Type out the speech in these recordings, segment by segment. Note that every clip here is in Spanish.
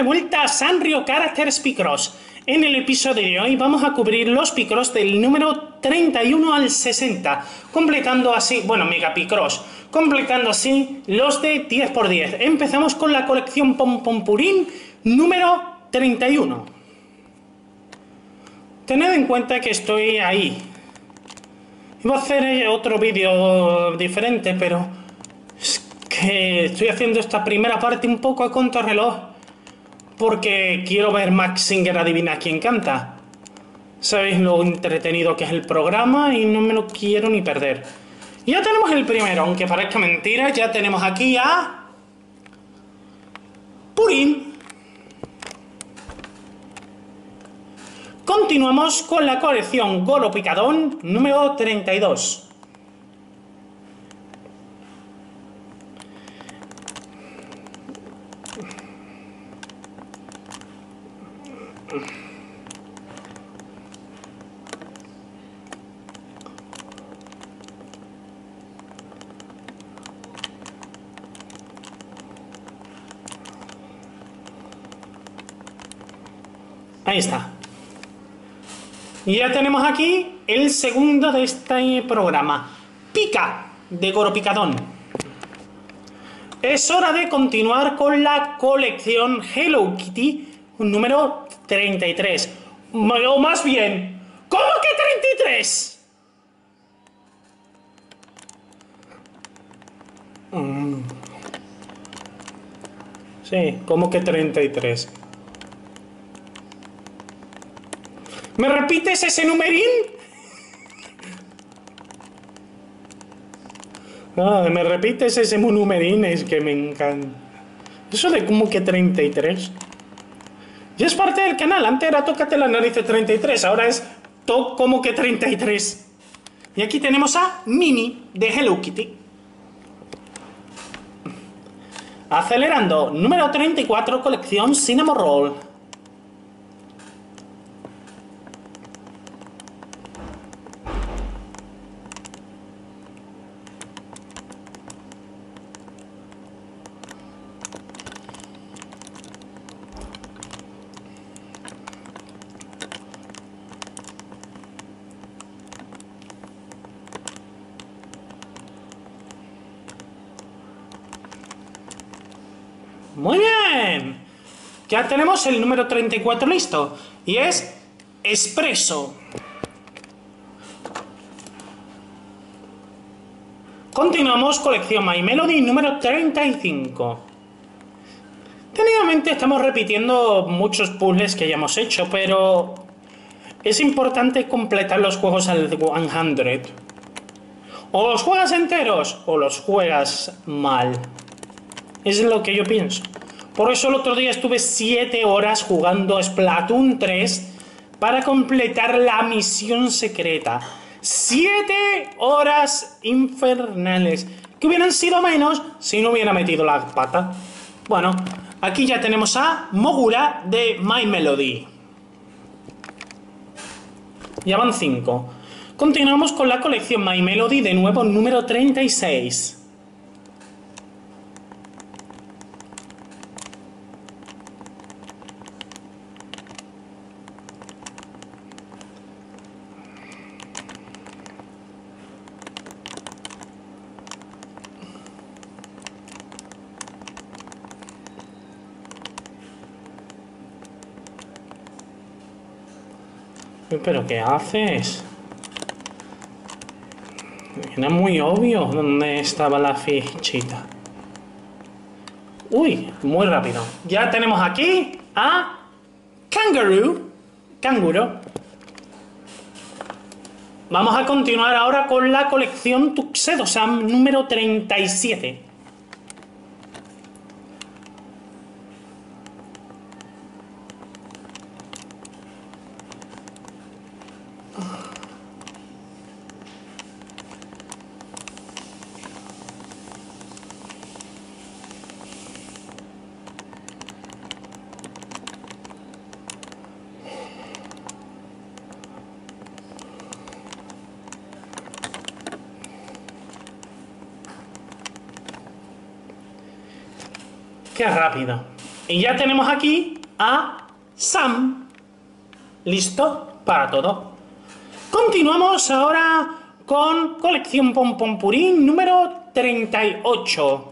de vuelta a Sanrio Characters Picross. En el episodio de hoy vamos a cubrir los Picross del número 31 al 60, completando así, bueno, Mega Picross, completando así los de 10×10. Empezamos con la colección Pompompurín número 31. Tened en cuenta que estoy ahí. Iba a hacer otro vídeo diferente, pero es que estoy haciendo esta primera parte un poco a contrarreloj porque quiero ver Max Singer adivina quién canta. Sabéis lo entretenido que es el programa y no me lo quiero ni perder. Y ya tenemos el primero, aunque parezca mentira, ya tenemos aquí a Purín. Continuamos con la colección Goro Picadón número 32. Ahí está. Y ya tenemos aquí el segundo de este programa, Pica, de Goro Picadón. Es hora de continuar con la colección Hello Kitty número 33. O más bien, ¿cómo que 33? Sí, ¿cómo que 33? ¿Me repites ese numerín? ¿Me repites ese numerín? Es que me encanta. Eso de como que 33. Ya es parte del canal. Antes era Tócate la nariz de 33. Ahora es como que 33. Y aquí tenemos a Mini de Hello Kitty. Acelerando. Número 34, colección Cinnamon Roll. Muy bien. Ya tenemos el número 34 listo. Y es Espresso. Continuamos colección My Melody número 35. Técnicamente estamos repitiendo muchos puzzles que ya hemos hecho, pero es importante completar los juegos al 100. O los juegas enteros o los juegas mal. Es lo que yo pienso. Por eso el otro día estuve 7 horas jugando a Splatoon 3 para completar la misión secreta. 7 horas infernales. Que hubieran sido menos si no hubiera metido la pata. Bueno, aquí ya tenemos a Mogura de My Melody. Ya van 5. Continuamos con la colección My Melody, de nuevo número 36. ¿Pero qué haces? Era muy obvio dónde estaba la fichita. Uy, muy rápido. Ya tenemos aquí a Canguro. Vamos a continuar ahora con la colección Tuxedo Sam número 37. Qué rápido. Y ya tenemos aquí a Sam. Listo para todo. Continuamos ahora con colección Pompompurín número 38.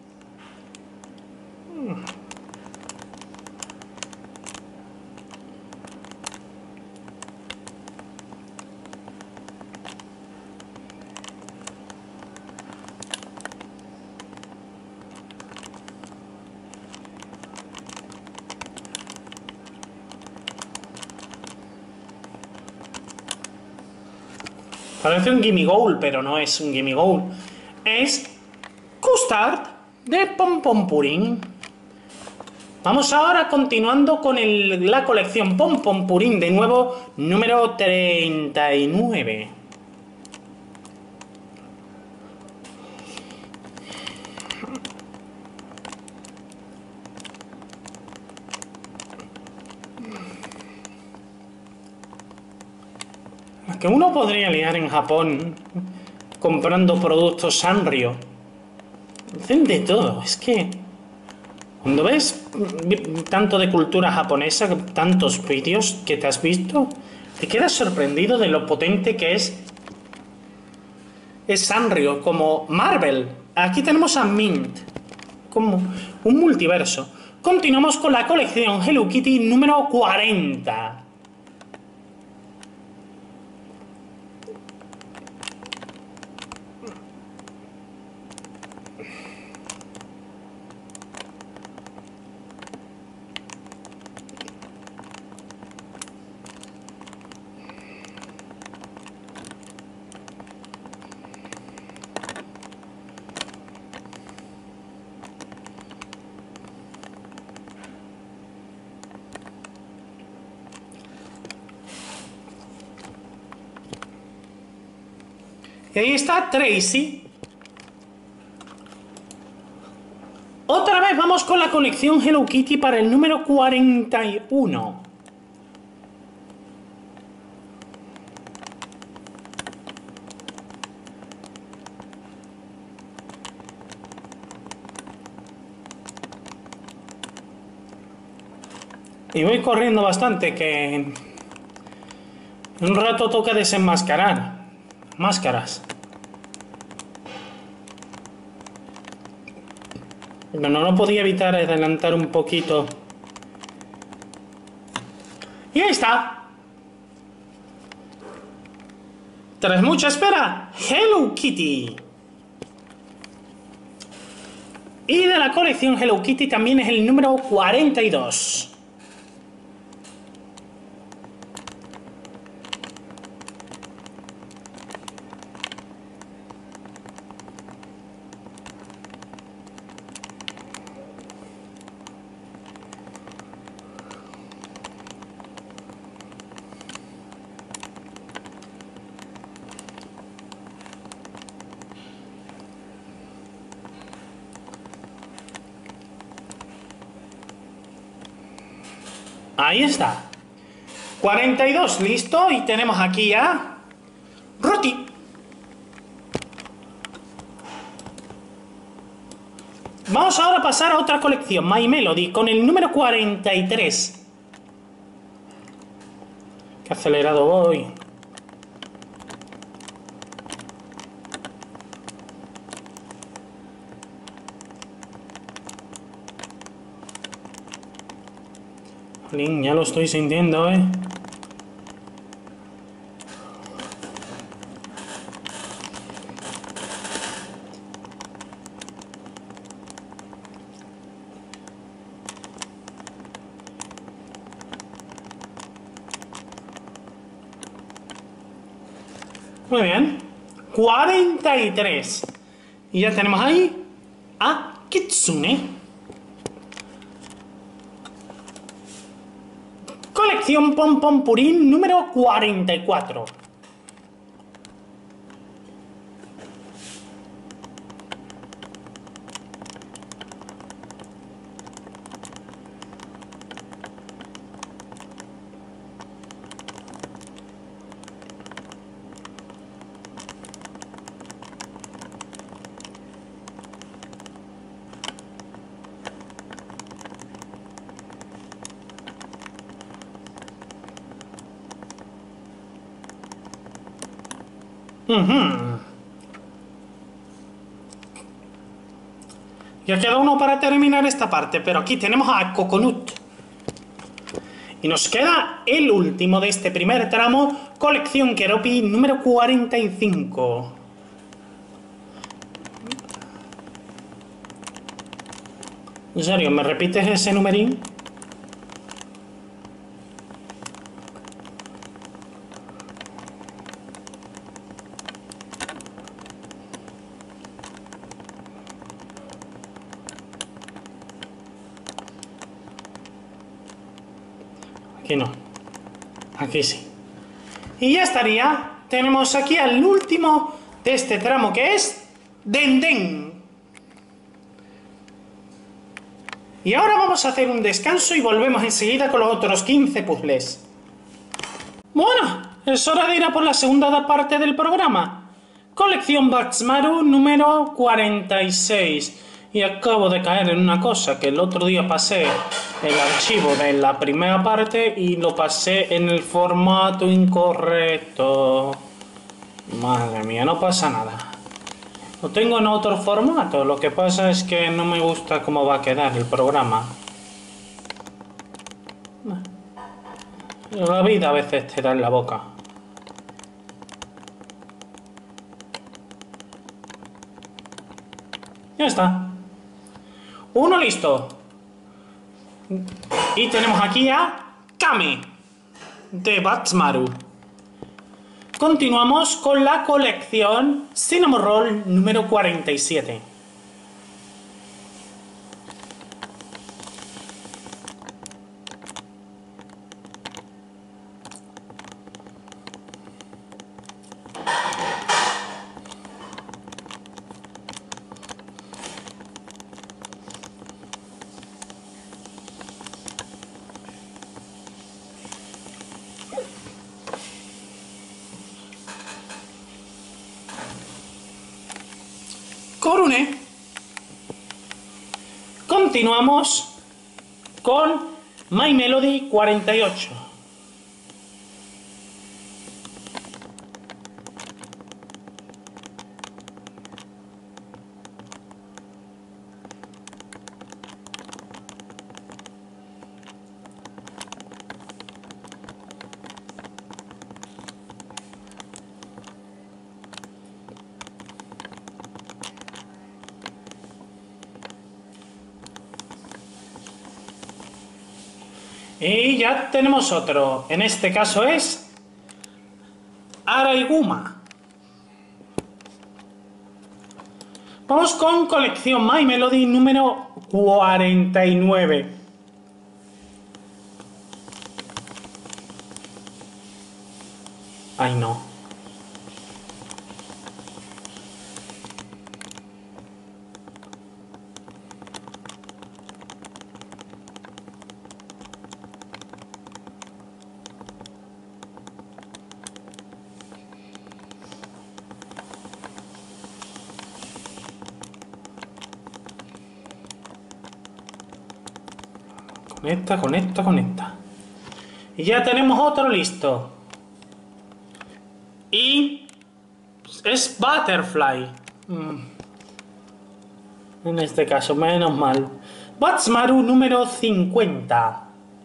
Parece un Gimme Goal, pero no es un Gimme Goal. Es Custard de Pompompurín. Vamos ahora continuando con la colección Pompompurín, de nuevo, número 39. Que uno podría liar en Japón comprando productos Sanrio. Hacen de todo. Es que cuando ves tanto de cultura japonesa, tantos vídeos que te has visto, te quedas sorprendido de lo potente que es Sanrio, como Marvel. Aquí tenemos a Mint, como un multiverso. Continuamos con la colección Hello Kitty número 40. Y ahí está Tracy. Otra vez vamos con la colección Hello Kitty para el número 41. Y voy corriendo bastante, que en un rato toca desenmascarar máscaras. Pero no podía evitar adelantar un poquito. Y ahí está. Tras mucha espera, Hello Kitty. Y de la colección Hello Kitty también es el número 42. Ahí está. 42, listo. Y tenemos aquí a Roti. Vamos ahora a pasar a otra colección, My Melody, con el número 43. Qué acelerado voy. Jolín, ya lo estoy sintiendo, ¿eh? Muy bien. 43. Y ya tenemos ahí a Kitsune. Colección Pompompurín número 44. Ujú. Ya queda uno para terminar esta parte, pero aquí tenemos a Coconut. Y nos queda el último de este primer tramo, colección Keroppi número 45. ¿En serio? ¿Me repites ese numerín? Aquí no. Aquí sí. Y ya estaría. Tenemos aquí al último de este tramo, que es Denden. Y ahora vamos a hacer un descanso y volvemos enseguida con los otros 15 puzzles. Bueno, es hora de ir a por la segunda parte del programa. Colección Batsmaru número 46. Y acabo de caer en una cosa, que el otro día pasé el archivo de la primera parte y lo pasé en el formato incorrecto. Madre mía, no pasa nada. Lo tengo en otro formato, lo que pasa es que no me gusta cómo va a quedar el programa. La vida a veces te da en la boca. Ya está. Uno listo. Y tenemos aquí a Kame de Batsmaru. Continuamos con la colección Cinnamon Roll número 47. Korune. Continuamos con My Melody 48. Y ya tenemos otro. En este caso es Araiguma. Vamos con colección My Melody número 49. Ay, no. Conecta. Y ya tenemos otro listo. Y es Butterfly. En este caso, menos mal. Batsmaru número 50.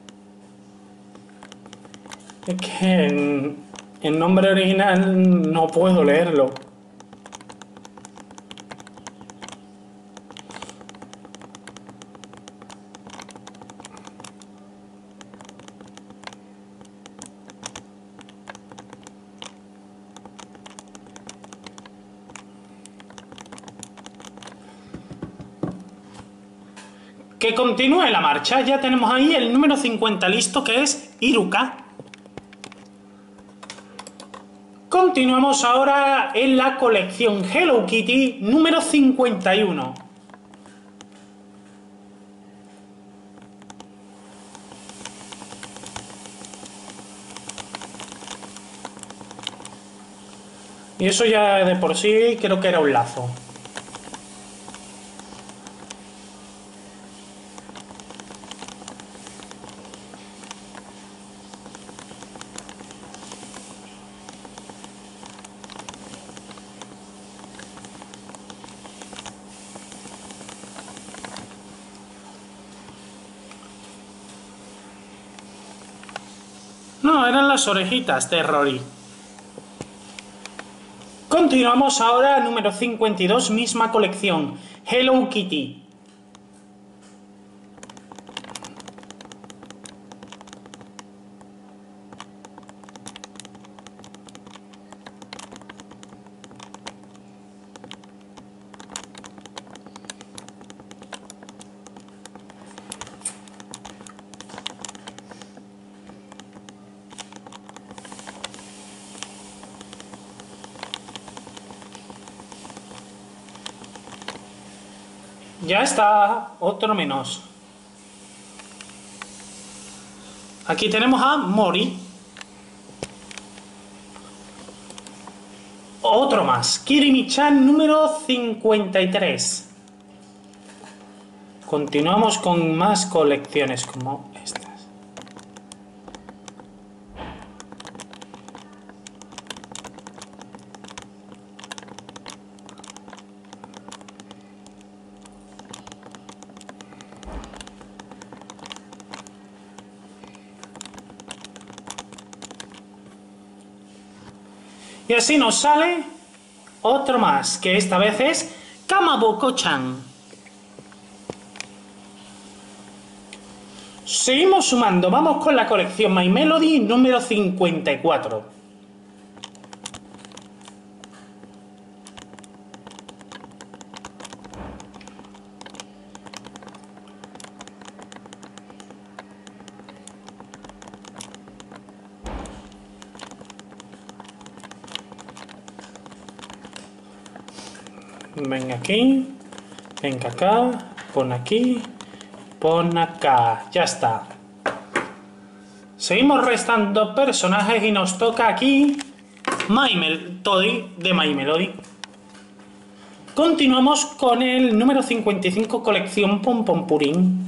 Es que en nombre original no puedo leerlo. Que continúe la marcha. Ya tenemos ahí el número 50 listo, que es Iruka. Continuamos ahora en la colección Hello Kitty número 51. Y eso ya de por sí creo que era un lazo. No, eran las orejitas de Rory. Continuamos ahora, número 52, misma colección, Hello Kitty. Ya está, otro menos. Aquí tenemos a Mori. Otro más. Kirimi-chan número 53. Continuamos con más colecciones como estas. Y así nos sale otro más, que esta vez es Kamaboko-chan. Seguimos sumando, vamos con la colección My Melody número 54. Venga aquí, venga acá, pon aquí, pon acá, ya está. Seguimos restando personajes y nos toca aquí My Melody de My Melody. Continuamos con el número 55, colección Pom Pom Purín.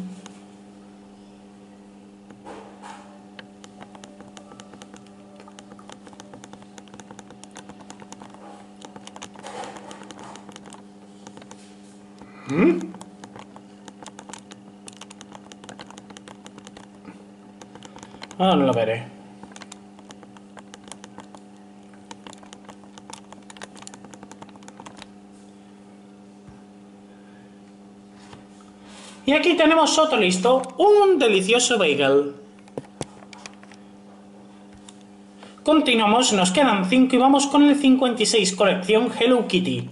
Ahora no lo veré. Y aquí tenemos otro listo, un delicioso bagel. Continuamos, nos quedan 5 y vamos con el 56, colección Hello Kitty.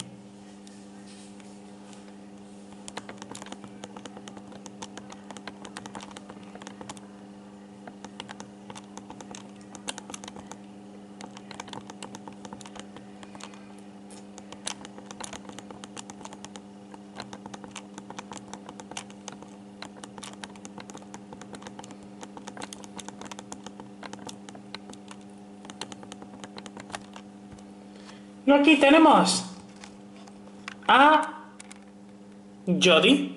Y aquí tenemos a Jody.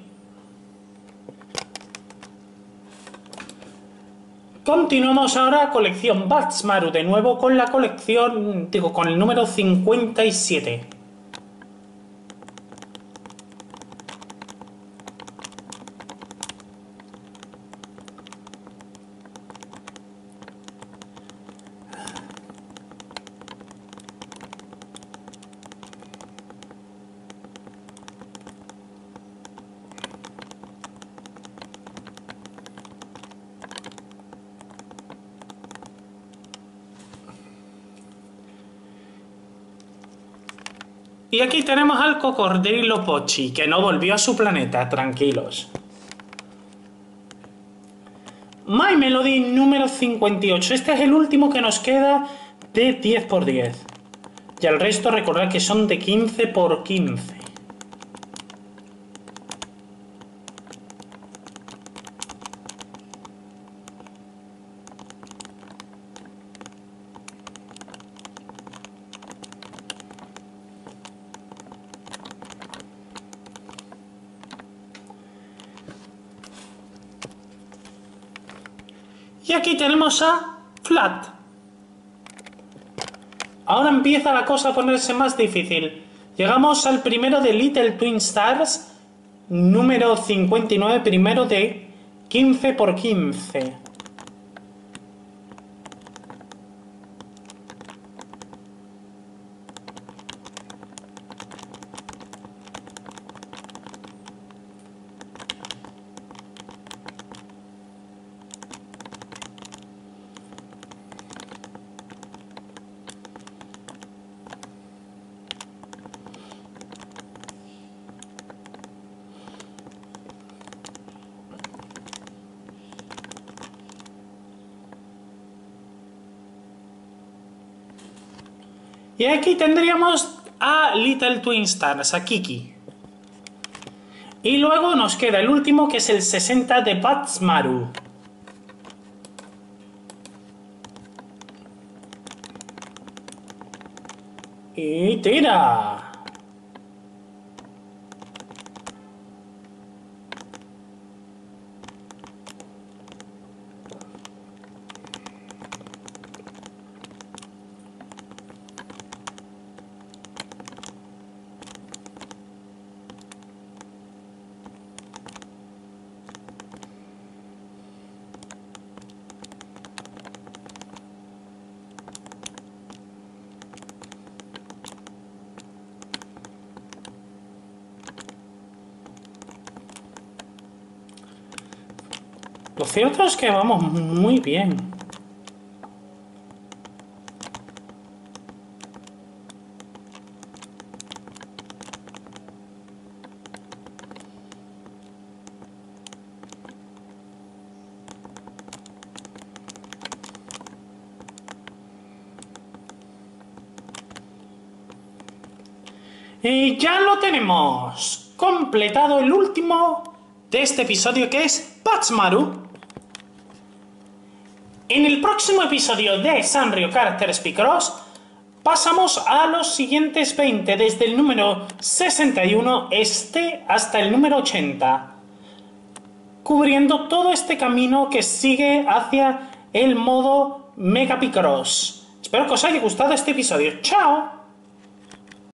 Continuamos ahora colección Batsmaru, de nuevo con la colección, digo, con el número 57. Y aquí tenemos al cocodrilo Pochi, que no volvió a su planeta, tranquilos. My Melody número 58. Este es el último que nos queda de 10 por 10. Y el resto recordad que son de 15 por 15. Y aquí tenemos a Flat. Ahora empieza la cosa a ponerse más difícil. Llegamos al primero de Little Twin Stars, número 59, primero de 15 por 15. Y aquí tendríamos a Little Twin Stars, a Kiki. Y luego nos queda el último, que es el 60 de Badtz-Maru. Y tira. Lo cierto es que vamos muy bien. Y ya lo tenemos. Completado el último de este episodio, que es Badtz-Maru. En el próximo episodio de Sanrio Characters Picross pasamos a los siguientes 20, desde el número 61 hasta el número 80, cubriendo todo este camino que sigue hacia el modo Mega Picross. Espero que os haya gustado este episodio. ¡Chao!